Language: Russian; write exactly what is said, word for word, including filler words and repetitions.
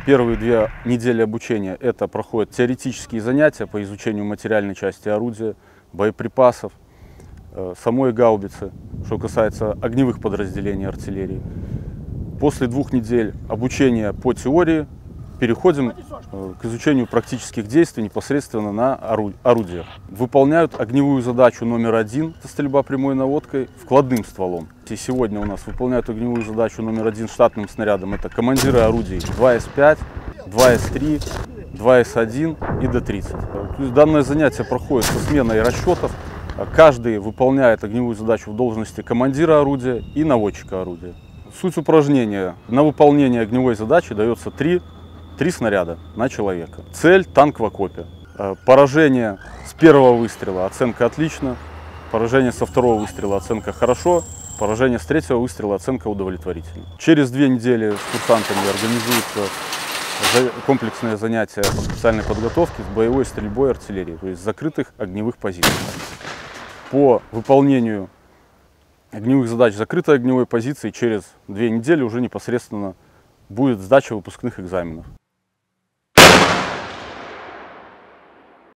Первые две недели обучения – это проходят теоретические занятия по изучению материальной части орудия, боеприпасов, самой гаубицы, что касается огневых подразделений артиллерии. После двух недель обучения по теории переходим к изучению практических действий непосредственно на орудиях. Выполняют огневую задачу номер один – это стрельба прямой наводкой вкладным стволом. И сегодня у нас выполняют огневую задачу номер один штатным снарядом – это командиры орудий два эс пять, два эс три, два эс один и дэ тридцать. Данное занятие проходит со сменой расчетов. Каждый выполняет огневую задачу в должности командира орудия и наводчика орудия. Суть упражнения: на выполнение огневой задачи дается три, три снаряда на человека. Цель – танк в окопе. Поражение с первого выстрела – оценка отлично. Поражение со второго выстрела – оценка хорошо. Поражение с третьего выстрела – оценка удовлетворительно. Через две недели с курсантами организуются комплексные занятия по специальной подготовке с боевой стрельбой артиллерии, то есть закрытых огневых позиций. По выполнению огневых задач закрытой огневой позиции через две недели уже непосредственно будет сдача выпускных экзаменов.